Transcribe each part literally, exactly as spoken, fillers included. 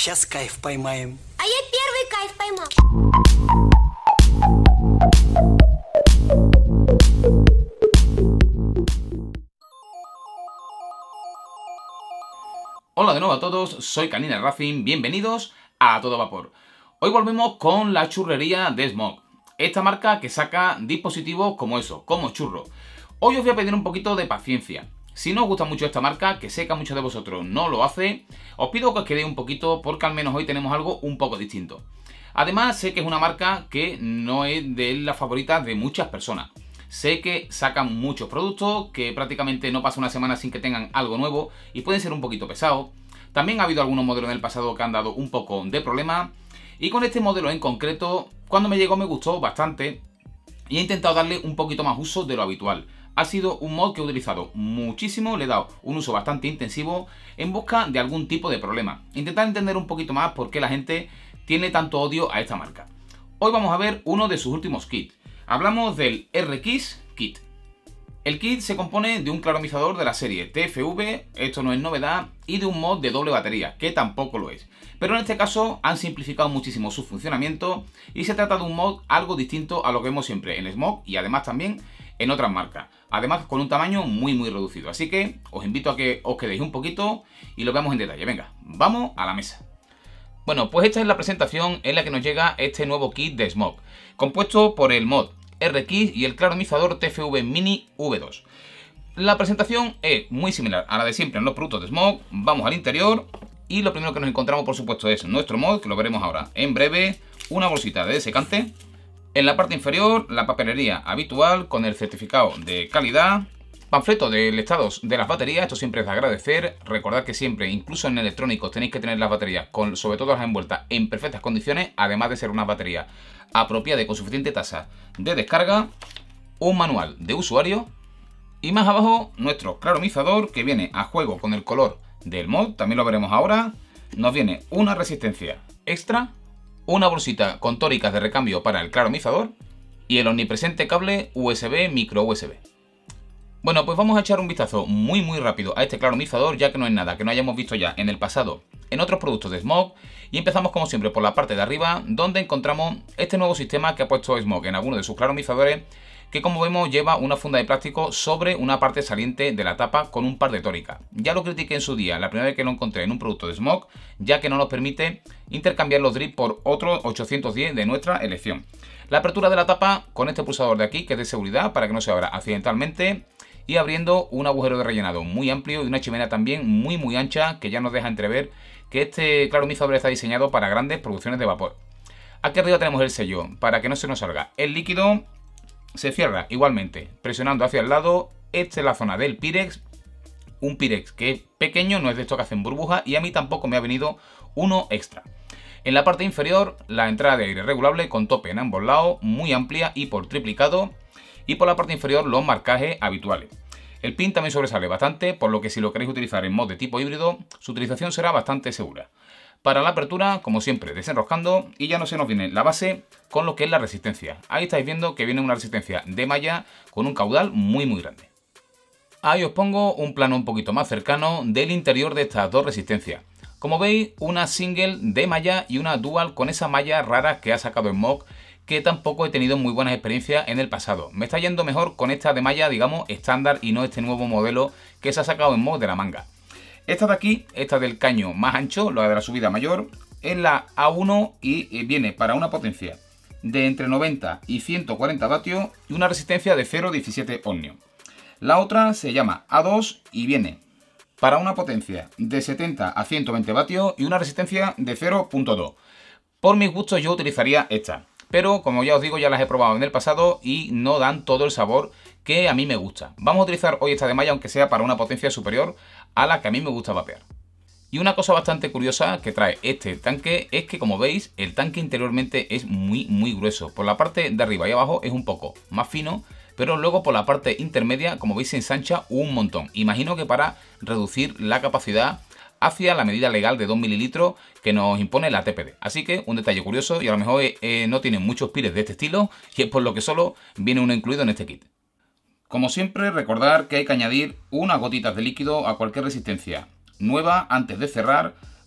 Сейчас кайф поймаем. А я первый кайф поймал. Hola de nuevo a todos, soy Canina Racing, bienvenidos a Todo Vapor. Hoy volvemos con la churrería de Smog, esta marca que saca dispositivos como eso, como churro. Hoy os voy a pedir un poquito de paciencia. Si no os gusta mucho esta marca, que sé que a muchos de vosotros no lo hace, os pido que os quedéis un poquito porque al menos hoy tenemos algo un poco distinto. Además, sé que es una marca que no es de las favoritas de muchas personas. Sé que sacan muchos productos, que prácticamente no pasa una semana sin que tengan algo nuevo y pueden ser un poquito pesados. También ha habido algunos modelos en el pasado que han dado un poco de problema. Y con este modelo en concreto, cuando me llegó me gustó bastante y he intentado darle un poquito más uso de lo habitual. Ha sido un mod que he utilizado muchísimo, le he dado un uso bastante intensivo en busca de algún tipo de problema. Intentar entender un poquito más por qué la gente tiene tanto odio a esta marca. Hoy vamos a ver uno de sus últimos kits. Hablamos del R X Kit. El kit se compone de un claromizador de la serie T F V, esto no es novedad, y de un mod de doble batería, que tampoco lo es. Pero en este caso han simplificado muchísimo su funcionamiento y se trata de un mod algo distinto a lo que vemos siempre en Smog y además también en otras marcas. Además con un tamaño muy muy reducido, así que os invito a que os quedéis un poquito y lo veamos en detalle. Venga, vamos a la mesa. Bueno, pues esta es la presentación en la que nos llega este nuevo kit de Smog, compuesto por el mod R X y el claromizador T F V Mini V dos. La presentación es muy similar a la de siempre en los productos de Smog. Vamos al interior y lo primero que nos encontramos, por supuesto, es nuestro mod, que lo veremos ahora en breve, una bolsita de desecante. En la parte inferior, la papelería habitual con el certificado de calidad, panfleto del estado de las baterías, esto siempre es de agradecer. Recordad que siempre, incluso en electrónicos, tenéis que tener las baterías, con, sobre todo las envueltas, en perfectas condiciones, además de ser una batería apropiada y con suficiente tasa de descarga. Un manual de usuario y más abajo nuestro claromizador, que viene a juego con el color del mod, también lo veremos ahora. Nos viene una resistencia extra, una bolsita con tóricas de recambio para el claromizador y el omnipresente cable U S B micro U S B. Bueno, pues vamos a echar un vistazo muy muy rápido a este claromizador, ya que no es nada que no hayamos visto ya en el pasado en otros productos de Smog. Y empezamos como siempre por la parte de arriba, donde encontramos este nuevo sistema que ha puesto Smog en alguno de sus claromizadores, que como vemos lleva una funda de plástico sobre una parte saliente de la tapa con un par de tóricas. Ya lo critiqué en su día, la primera vez que lo encontré en un producto de Smog, ya que no nos permite intercambiar los drips por otros ochocientos diez de nuestra elección. La apertura de la tapa con este pulsador de aquí, que es de seguridad para que no se abra accidentalmente, y abriendo un agujero de rellenado muy amplio y una chimenea también muy muy ancha, que ya nos deja entrever que este claromizador está diseñado para grandes producciones de vapor. Aquí arriba tenemos el sello para que no se nos salga el líquido. Se cierra igualmente presionando hacia el lado. Esta es la zona del Pirex, un Pirex que es pequeño, no es de estos que hacen burbujas, y a mí tampoco me ha venido uno extra. En la parte inferior, la entrada de aire regulable con tope en ambos lados, muy amplia y por triplicado. Y por la parte inferior los marcajes habituales. El pin también sobresale bastante, por lo que si lo queréis utilizar en mod de tipo híbrido, su utilización será bastante segura. Para la apertura, como siempre, desenroscando, y ya no se nos viene la base con lo que es la resistencia. Ahí estáis viendo que viene una resistencia de malla con un caudal muy muy grande. Ahí os pongo un plano un poquito más cercano del interior de estas dos resistencias. Como veis, una single de malla y una dual con esa malla rara que ha sacado Smog, que tampoco he tenido muy buenas experiencias en el pasado. Me está yendo mejor con esta de malla, digamos, estándar y no este nuevo modelo que se ha sacado en Smog de la manga. Esta de aquí, esta del caño más ancho, la de la subida mayor, es la A uno y viene para una potencia de entre noventa y ciento cuarenta vatios y una resistencia de cero coma diecisiete ohmios. La otra se llama A dos y viene para una potencia de setenta a ciento veinte vatios y una resistencia de cero coma dos. Por mis gustos yo utilizaría esta. Pero como ya os digo, ya las he probado en el pasado y no dan todo el sabor que a mí me gusta. Vamos a utilizar hoy esta de malla, aunque sea para una potencia superior a la que a mí me gusta vapear. Y una cosa bastante curiosa que trae este tanque es que, como veis, el tanque interiormente es muy muy grueso. Por la parte de arriba y abajo es un poco más fino, pero luego por la parte intermedia, como veis, se ensancha un montón. Imagino que para reducir la capacidad hacia la medida legal de dos mililitros que nos impone la T P D. Así que un detalle curioso, y a lo mejor eh, no tienen muchos pires de este estilo, y es por lo que solo viene uno incluido en este kit. Como siempre, recordar que hay que añadir unas gotitas de líquido a cualquier resistencia nueva antes de cerrar,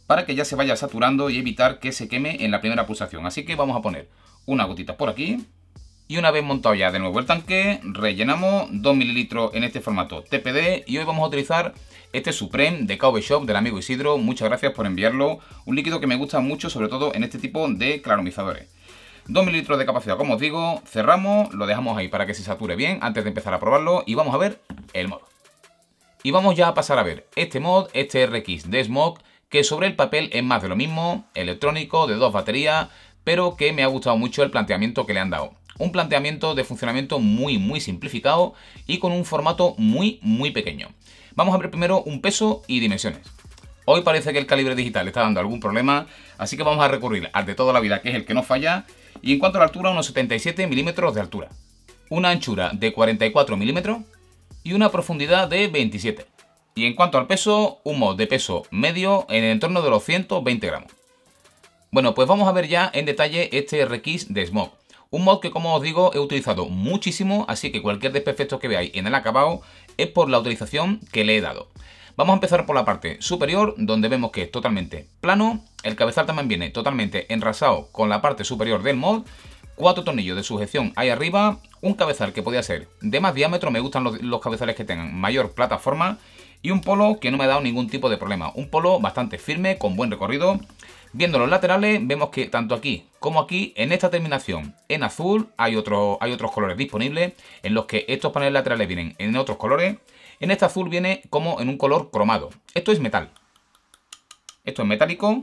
para que ya se vaya saturando y evitar que se queme en la primera pulsación. Así que vamos a poner una gotita por aquí. Y una vez montado ya de nuevo el tanque, rellenamos dos mililitros en este formato T P D. Y hoy vamos a utilizar este Supreme de K V Shop del amigo Isidro. Muchas gracias por enviarlo. Un líquido que me gusta mucho, sobre todo en este tipo de claromizadores. dos mililitros de capacidad, como os digo. Cerramos, lo dejamos ahí para que se sature bien antes de empezar a probarlo. Y vamos a ver el mod. Y vamos ya a pasar a ver este mod, este R X de Smog, que sobre el papel es más de lo mismo, electrónico, de dos baterías, pero que me ha gustado mucho el planteamiento que le han dado. Un planteamiento de funcionamiento muy muy simplificado y con un formato muy muy pequeño. Vamos a ver primero un peso y dimensiones. Hoy parece que el calibre digital está dando algún problema, así que vamos a recurrir al de toda la vida, que es el que no falla. Y en cuanto a la altura, unos setenta y siete milímetros de altura, una anchura de cuarenta y cuatro milímetros y una profundidad de veintisiete. Y en cuanto al peso, un mod de peso medio en el entorno de los ciento veinte gramos. Bueno, pues vamos a ver ya en detalle este R X de Smog. Un mod que, como os digo, he utilizado muchísimo, así que cualquier desperfecto que veáis en el acabado es por la utilización que le he dado. Vamos a empezar por la parte superior, donde vemos que es totalmente plano. El cabezal también viene totalmente enrasado con la parte superior del mod. Cuatro tornillos de sujeción ahí arriba. Un cabezal que podía ser de más diámetro, me gustan los, los cabezales que tengan mayor plataforma. Y un polo que no me ha dado ningún tipo de problema. Un polo bastante firme, con buen recorrido. Viendo los laterales, vemos que tanto aquí como aquí, en esta terminación en azul, hay, otro, hay otros colores disponibles, en los que estos paneles laterales vienen en otros colores. En este azul viene como en un color cromado. Esto es metal. Esto es metálico.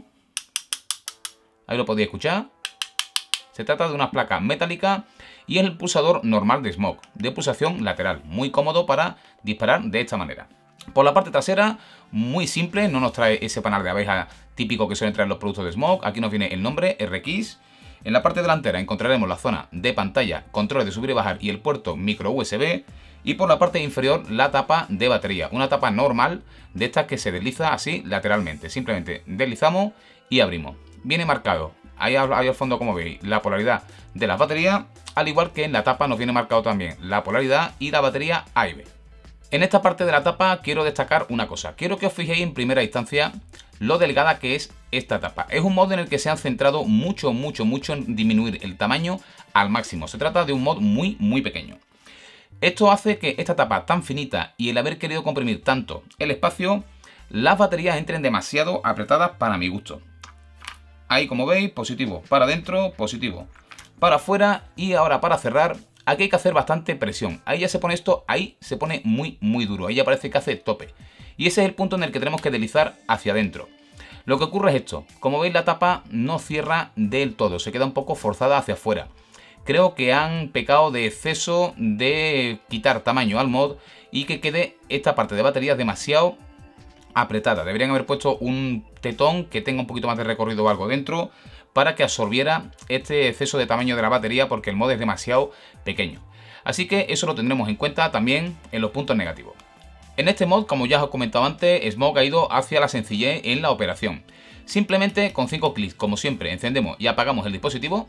Ahí lo podéis escuchar. Se trata de unas placas metálicas y es el pulsador normal de Smog, de pulsación lateral. Muy cómodo para disparar de esta manera. Por la parte trasera, muy simple, no nos trae ese panal de abeja típico que suelen traer los productos de Smog. Aquí nos viene el nombre, R X. En la parte delantera encontraremos la zona de pantalla, controles de subir y bajar y el puerto micro U S B. Y por la parte inferior la tapa de batería, una tapa normal de estas que se desliza así lateralmente. Simplemente deslizamos y abrimos. Viene marcado, ahí, ahí al fondo como veis, la polaridad de las baterías, al igual que en la tapa nos viene marcado también la polaridad y la batería A y B. En esta parte de la tapa quiero destacar una cosa. Quiero que os fijéis en primera instancia lo delgada que es esta tapa. Es un mod en el que se han centrado mucho, mucho, mucho en disminuir el tamaño al máximo. Se trata de un mod muy, muy pequeño. Esto hace que esta tapa tan finita y el haber querido comprimir tanto el espacio, las baterías entren demasiado apretadas para mi gusto. Ahí, como veis, positivo para adentro, positivo para afuera y ahora para cerrar. Aquí hay que hacer bastante presión. Ahí ya se pone esto, ahí se pone muy muy duro. Ahí ya parece que hace tope. Y ese es el punto en el que tenemos que deslizar hacia adentro. Lo que ocurre es esto. Como veis, la tapa no cierra del todo. Se queda un poco forzada hacia afuera. Creo que han pecado de exceso de quitar tamaño al mod y que quede esta parte de baterías demasiado apretada. Deberían haber puesto un tetón que tenga un poquito más de recorrido o algo dentro, para que absorbiera este exceso de tamaño de la batería, porque el mod es demasiado pequeño. Así que eso lo tendremos en cuenta también en los puntos negativos. En este mod, como ya os he comentado antes, Smog ha ido hacia la sencillez en la operación. Simplemente con cinco clics, como siempre, encendemos y apagamos el dispositivo.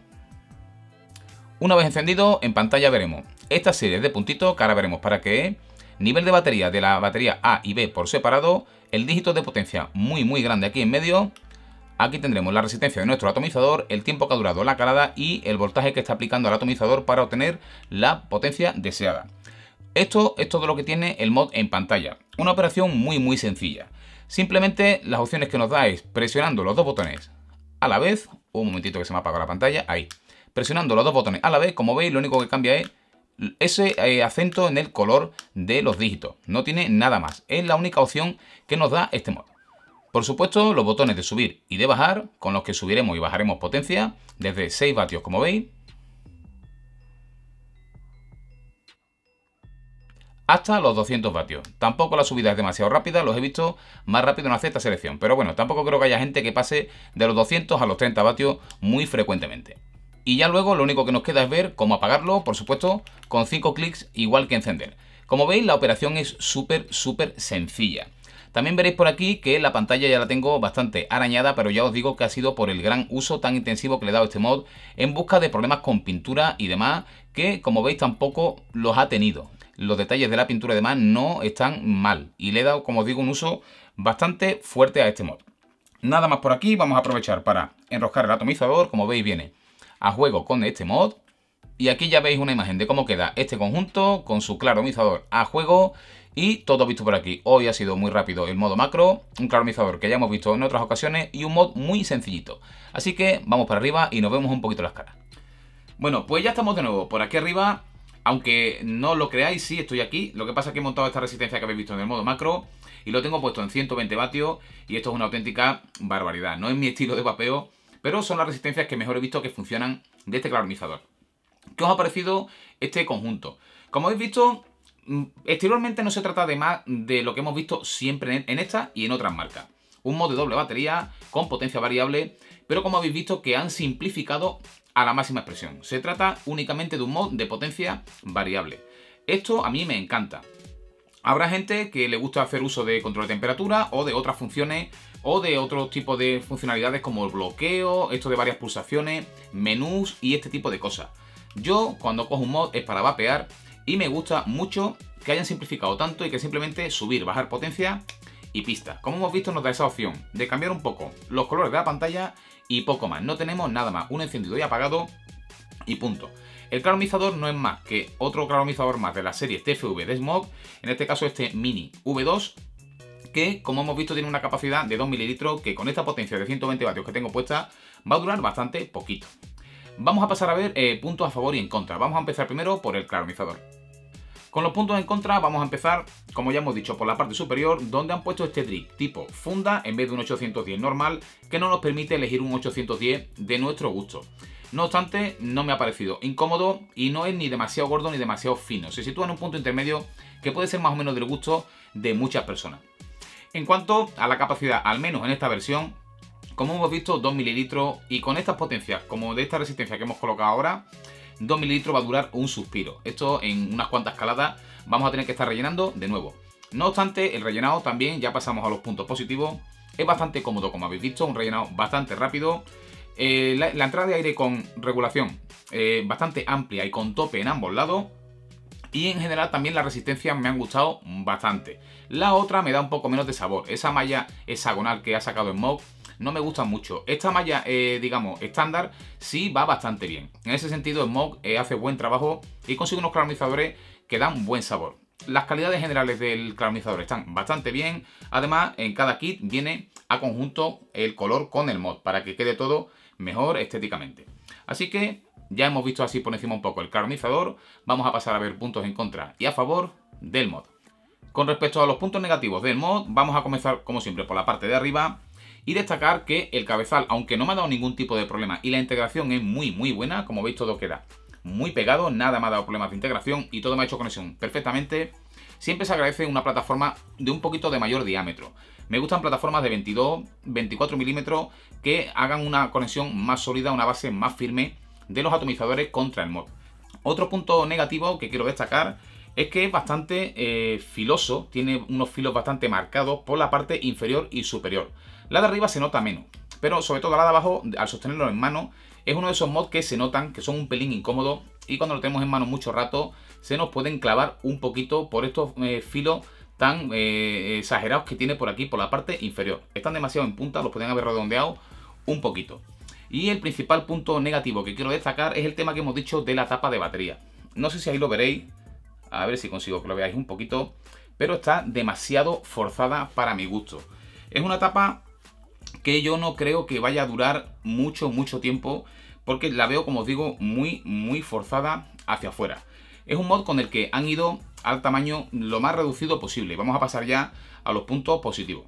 Una vez encendido, en pantalla veremos esta serie de puntitos que ahora veremos para qué es. Nivel de batería de la batería A y B por separado, el dígito de potencia muy muy grande aquí en medio. Aquí tendremos la resistencia de nuestro atomizador, el tiempo que ha durado la calada y el voltaje que está aplicando al atomizador para obtener la potencia deseada. Esto es todo lo que tiene el mod en pantalla. Una operación muy muy sencilla. Simplemente las opciones que nos da es presionando los dos botones a la vez. Un momentito que se me ha apagado la pantalla. Ahí. Presionando los dos botones a la vez, como veis, lo único que cambia es ese eh, acento en el color de los dígitos. No tiene nada más. Es la única opción que nos da este mod. Por supuesto, los botones de subir y de bajar, con los que subiremos y bajaremos potencia, desde seis vatios, como veis, hasta los doscientos vatios. Tampoco la subida es demasiado rápida, los he visto más rápido en hacer esta selección. Pero bueno, tampoco creo que haya gente que pase de los doscientos a los treinta vatios muy frecuentemente. Y ya luego lo único que nos queda es ver cómo apagarlo, por supuesto, con cinco clics, igual que encender. Como veis, la operación es súper, súper sencilla. También veréis por aquí que la pantalla ya la tengo bastante arañada, pero ya os digo que ha sido por el gran uso tan intensivo que le he dado a este mod en busca de problemas con pintura y demás, que como veis tampoco los ha tenido. Los detalles de la pintura y demás no están mal y le he dado, como os digo, un uso bastante fuerte a este mod. Nada más por aquí, vamos a aprovechar para enroscar el atomizador. Como veis viene a juego con este mod. Y aquí ya veis una imagen de cómo queda este conjunto con su claromizador a juego. Y todo visto por aquí. Hoy ha sido muy rápido el modo macro, un claromizador que ya hemos visto en otras ocasiones y un mod muy sencillito. Así que vamos para arriba y nos vemos un poquito las caras. Bueno, pues ya estamos de nuevo por aquí arriba. Aunque no lo creáis, sí estoy aquí. Lo que pasa es que he montado esta resistencia que habéis visto en el modo macro y lo tengo puesto en ciento veinte vatios y esto es una auténtica barbaridad. No es mi estilo de vapeo, pero son las resistencias que mejor he visto que funcionan de este claromizador. ¿Qué os ha parecido este conjunto? Como habéis visto, exteriormente no se trata de más de lo que hemos visto siempre en esta y en otras marcas. Un mod de doble batería con potencia variable, pero como habéis visto que han simplificado a la máxima expresión. Se trata únicamente de un mod de potencia variable. Esto a mí me encanta. Habrá gente que le gusta hacer uso de control de temperatura o de otras funciones o de otro tipo de funcionalidades como el bloqueo, esto de varias pulsaciones, menús y este tipo de cosas. Yo cuando cojo un mod es para vapear y me gusta mucho que hayan simplificado tanto y que simplemente subir, bajar potencia y pista. Como hemos visto nos da esa opción de cambiar un poco los colores de la pantalla y poco más. No tenemos nada más, un encendido y apagado y punto. El claromizador no es más que otro claromizador más de la serie T F V de Smog, en este caso este Mini V dos, que como hemos visto tiene una capacidad de dos mililitros que con esta potencia de ciento veinte vatios que tengo puesta va a durar bastante poquito. Vamos a pasar a ver eh, puntos a favor y en contra. Vamos a empezar primero por el claromizador. Con los puntos en contra vamos a empezar, como ya hemos dicho, por la parte superior, donde han puesto este trick tipo funda en vez de un ochocientos diez normal, que no nos permite elegir un ochocientos diez de nuestro gusto. No obstante, no me ha parecido incómodo y no es ni demasiado gordo ni demasiado fino. Se sitúa en un punto intermedio que puede ser más o menos del gusto de muchas personas. En cuanto a la capacidad, al menos en esta versión, como hemos visto, dos mililitros y con estas potencias, como de esta resistencia que hemos colocado ahora, dos mililitros va a durar un suspiro. Esto en unas cuantas caladas vamos a tener que estar rellenando de nuevo. No obstante, el rellenado también, ya pasamos a los puntos positivos, es bastante cómodo, como habéis visto, un rellenado bastante rápido. Eh, la, la entrada de aire con regulación eh, bastante amplia y con tope en ambos lados. Y en general también las resistencias me han gustado bastante. La otra me da un poco menos de sabor. Esa malla hexagonal que ha sacado Smog no me gusta mucho. Esta malla, eh, digamos, estándar, sí va bastante bien. En ese sentido, Smog eh, hace buen trabajo y consigue unos claromizadores que dan buen sabor. Las calidades generales del claromizador están bastante bien. Además, en cada kit viene a conjunto el color con el mod para que quede todo mejor estéticamente. Así que ya hemos visto así por encima un poco el claromizador. Vamos a pasar a ver puntos en contra y a favor del mod. Con respecto a los puntos negativos del mod, vamos a comenzar como siempre por la parte de arriba y destacar que el cabezal, aunque no me ha dado ningún tipo de problema y la integración es muy muy buena, como veis todo queda muy pegado, nada me ha dado problemas de integración y todo me ha hecho conexión perfectamente. Siempre se agradece una plataforma de un poquito de mayor diámetro. Me gustan plataformas de veintidós, veinticuatro milímetros que hagan una conexión más sólida, una base más firme de los atomizadores contra el mod. Otro punto negativo que quiero destacar es que es bastante eh, filoso, tiene unos filos bastante marcados por la parte inferior y superior. La de arriba se nota menos, pero sobre todo la de abajo, al sostenerlo en mano, es uno de esos mods que se notan que son un pelín incómodos y cuando lo tenemos en mano mucho rato se nos pueden clavar un poquito por estos eh, filos tan eh, exagerados que tiene por aquí, por la parte inferior. Están demasiado en punta, los pueden haber redondeado un poquito. Y el principal punto negativo que quiero destacar es el tema que hemos dicho de la tapa de batería. No sé si ahí lo veréis, a ver si consigo que lo veáis un poquito, pero está demasiado forzada para mi gusto. Es una tapa que yo no creo que vaya a durar mucho, mucho tiempo, porque la veo, como os digo, muy, muy forzada hacia afuera. Es un mod con el que han ido al tamaño lo más reducido posible. Vamos a pasar ya a los puntos positivos.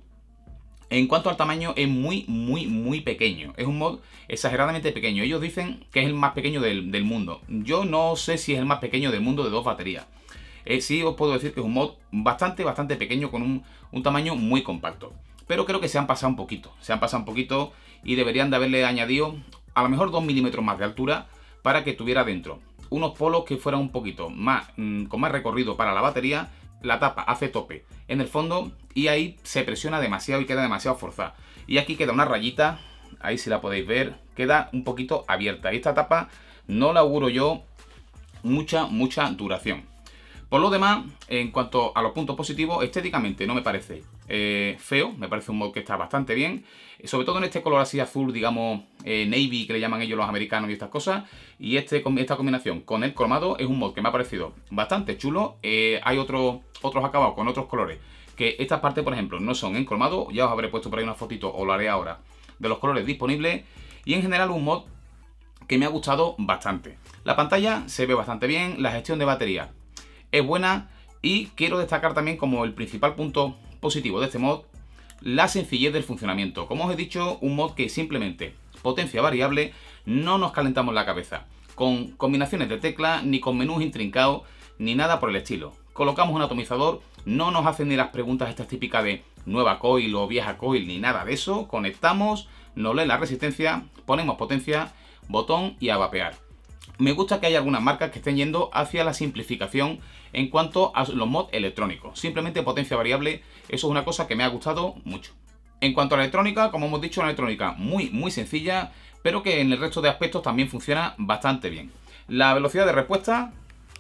En cuanto al tamaño, es muy, muy, muy pequeño. Es un mod exageradamente pequeño. Ellos dicen que es el más pequeño del, del mundo. Yo no sé si es el más pequeño del mundo de dos baterías. Eh, sí os puedo decir que es un mod bastante, bastante pequeño con un, un tamaño muy compacto. Pero creo que se han pasado un poquito. Se han pasado un poquito y deberían de haberle añadido a lo mejor dos milímetros más de altura para que tuviera dentro unos polos que fueran un poquito más, mmm, con más recorrido para la batería. La tapa hace tope en el fondo y ahí se presiona demasiado y queda demasiado forzada. Y aquí queda una rayita, ahí si la podéis ver, queda un poquito abierta. Y esta tapa no la auguro yo mucha, mucha duración. Por lo demás, en cuanto a los puntos positivos, estéticamente no me parece eh, feo, me parece un mod que está bastante bien, sobre todo en este color así azul, digamos, eh, navy, que le llaman ellos los americanos y estas cosas, y este, esta combinación con el cromado es un mod que me ha parecido bastante chulo. Eh, hay otros otros acabados con otros colores, que estas partes, por ejemplo, no son en cromado, ya os habré puesto por ahí una fotito, o lo haré ahora, de los colores disponibles, y en general un mod que me ha gustado bastante. La pantalla se ve bastante bien, la gestión de batería es buena, y quiero destacar también como el principal punto positivo de este mod la sencillez del funcionamiento. Como os he dicho, un mod que simplemente potencia variable, no nos calentamos la cabeza con combinaciones de teclas, ni con menús intrincados, ni nada por el estilo. Colocamos un atomizador, no nos hacen ni las preguntas estas típicas de nueva coil o vieja coil, ni nada de eso. Conectamos, nos lee la resistencia, ponemos potencia, botón y a vapear. Me gusta que haya algunas marcas que estén yendo hacia la simplificación en cuanto a los mods electrónicos. Simplemente potencia variable, eso es una cosa que me ha gustado mucho. En cuanto a la electrónica, como hemos dicho, una electrónica muy muy sencilla, pero que en el resto de aspectos también funciona bastante bien. La velocidad de respuesta,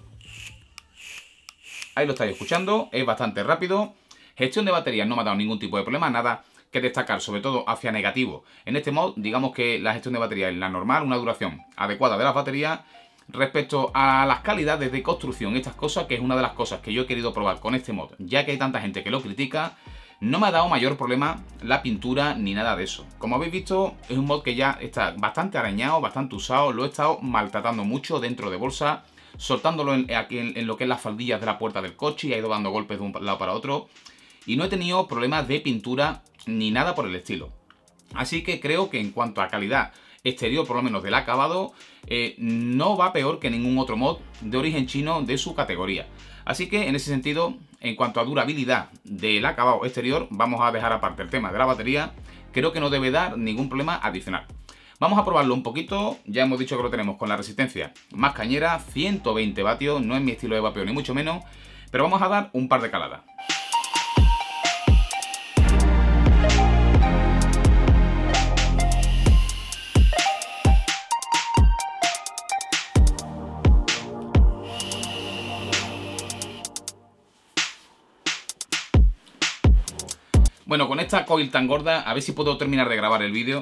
ahí lo estáis escuchando, es bastante rápido. Gestión de baterías no me ha dado ningún tipo de problema, nada que destacar, sobre todo hacia negativo. En este mod, digamos que la gestión de batería es la normal, una duración adecuada de las baterías. Respecto a las calidades de construcción, estas cosas, que es una de las cosas que yo he querido probar con este mod, ya que hay tanta gente que lo critica, no me ha dado mayor problema la pintura ni nada de eso. Como habéis visto, es un mod que ya está bastante arañado, bastante usado, lo he estado maltratando mucho dentro de bolsa, soltándolo en, aquí en, en lo que es las faldillas de la puerta del coche, y ha ido dando golpes de un lado para otro, y no he tenido problemas de pintura ni nada por el estilo. Así que creo que en cuanto a calidad exterior, por lo menos del acabado, eh, no va peor que ningún otro mod de origen chino de su categoría. Así que en ese sentido, en cuanto a durabilidad del acabado exterior, vamos a dejar aparte el tema de la batería. Creo que no debe dar ningún problema adicional. Vamos a probarlo un poquito. Ya hemos dicho que lo tenemos con la resistencia más cañera, ciento veinte vatios, no es mi estilo de vapeo ni mucho menos, pero vamos a dar un par de caladas. Bueno, con esta coil tan gorda, a ver si puedo terminar de grabar el vídeo.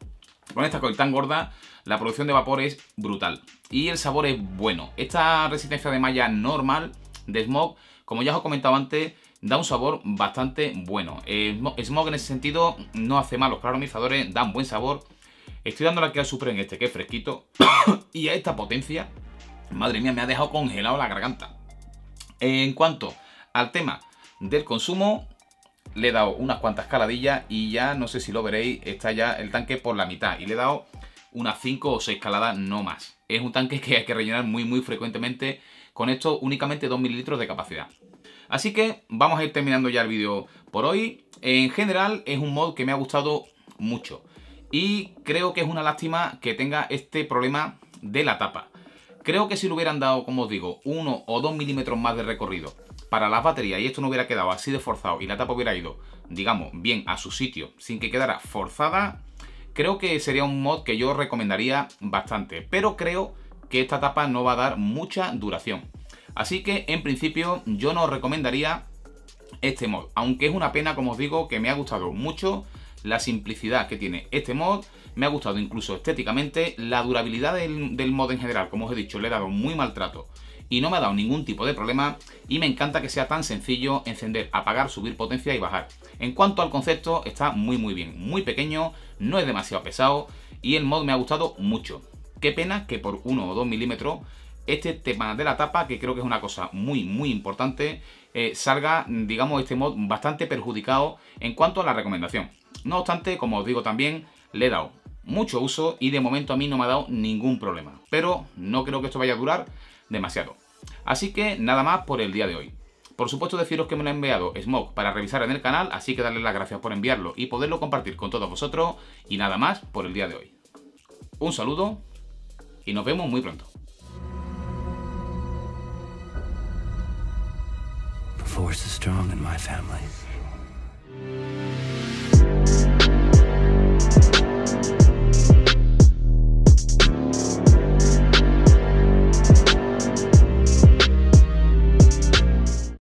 Con esta coil tan gorda, la producción de vapor es brutal y el sabor es bueno. Esta resistencia de malla normal de Smog, como ya os he comentado antes, da un sabor bastante bueno. Eh, Smog en ese sentido no hace mal, los claromizadores dan buen sabor. Estoy dándole aquí al Supreme este, que es fresquito. Y a esta potencia, madre mía, me ha dejado congelado la garganta. En cuanto al tema del consumo, le he dado unas cuantas caladillas y ya, no sé si lo veréis, está ya el tanque por la mitad. Y le he dado unas cinco o seis caladas, no más. Es un tanque que hay que rellenar muy muy frecuentemente. Con esto únicamente dos mililitros de capacidad. Así que vamos a ir terminando ya el vídeo por hoy. En general es un mod que me ha gustado mucho. Y creo que es una lástima que tenga este problema de la tapa. Creo que si le hubieran dado, como os digo, uno o dos milímetros más de recorrido para las baterías y esto no hubiera quedado así de forzado y la tapa hubiera ido, digamos, bien a su sitio sin que quedara forzada, creo que sería un mod que yo recomendaría bastante. Pero creo que esta tapa no va a dar mucha duración. Así que en principio yo no os recomendaría este mod. Aunque es una pena, como os digo, que me ha gustado mucho la simplicidad que tiene este mod. Me ha gustado incluso estéticamente. La durabilidad del, del mod en general, como os he dicho, le he dado muy maltrato y no me ha dado ningún tipo de problema, y me encanta que sea tan sencillo encender, apagar, subir potencia y bajar. En cuanto al concepto, está muy muy bien, muy pequeño, no es demasiado pesado y el mod me ha gustado mucho. Qué pena que por uno o dos milímetros este tema de la tapa, que creo que es una cosa muy muy importante, eh, salga, digamos, este mod bastante perjudicado en cuanto a la recomendación. No obstante, como os digo también, le he dado mucho uso y de momento a mí no me ha dado ningún problema, pero no creo que esto vaya a durar demasiado. Así que nada más por el día de hoy. Por supuesto, deciros que me lo ha enviado Smog para revisar en el canal, así que darle las gracias por enviarlo y poderlo compartir con todos vosotros. Y nada más por el día de hoy. Un saludo y nos vemos muy pronto. The force is strong in my family.